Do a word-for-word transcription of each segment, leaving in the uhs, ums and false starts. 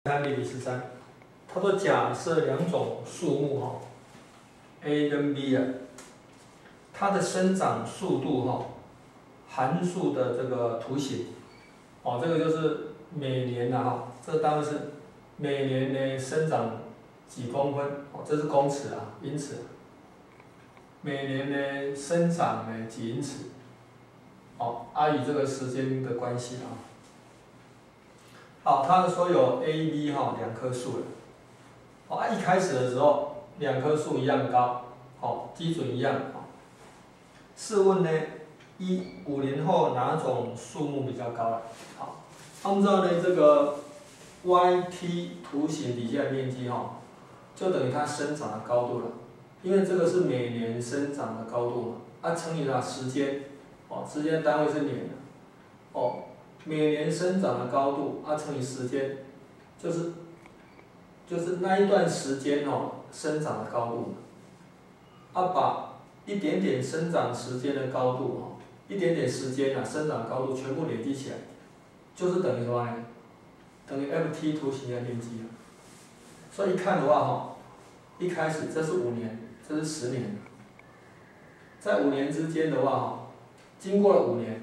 三例比十三，它说假设两种树木哈 ，A 跟 B 啊，它的生长速度哈，函数的这个图形，哦，这个就是每年的哈，这个单位是每年呢生长几公分，哦，这是公尺啊，英尺，每年呢生长呢几英尺，哦，啊以这个时间的关系啊。 好，他说有 A、B 哈两棵树了。哦，啊，一开始的时候两棵树一样高，哦，基准一样。哦，试问呢，一五年后哪种树木比较高了？好，按照呢这个 Y T 图形底下的面积哈，就等于它生长的高度了。因为这个是每年生长的高度嘛，啊乘以它时间，哦，时间单位是年，哦。 每年生长的高度，啊乘以时间，就是就是那一段时间哦生长的高度，啊把一点点生长时间的高度哦，一点点时间啊生长高度全部累积起来，就是等于什么呢？等于 F T 图形的面积啊。所以一看的话哈，一开始这是五年，这是十年，在五年之间的话哈，经过了五年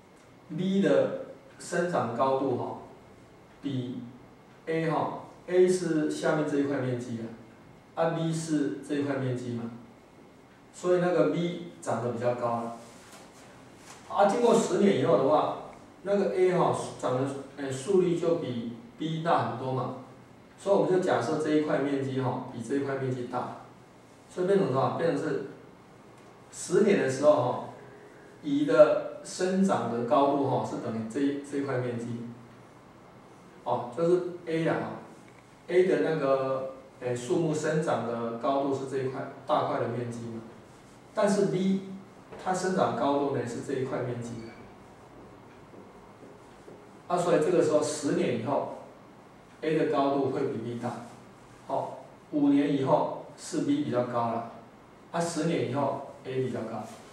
，B 的 生长高度哈，比 A 哈 ，A 是下面这一块面积啊，啊 B 是这一块面积嘛，所以那个 B 长得比较高了。啊，经过十年以后的话，那个 A 哈长的呃速率就比 B 大很多嘛，所以我们就假设这一块面积哈比这一块面积大，所以变成什么？变成是十年的时候哈，乙的 生长的高度哈是等于这一这一块面积，哦，就是 A 啦哈 ，A 的那个诶树木生长的高度是这一块大块的面积嘛，但是 B 它生长高度呢是这一块面积，啊，所以这个时候十年以后 ，A 的高度会比 B 大，哦，五年以后是 B 比较高了，啊，十年以后 A 比较高。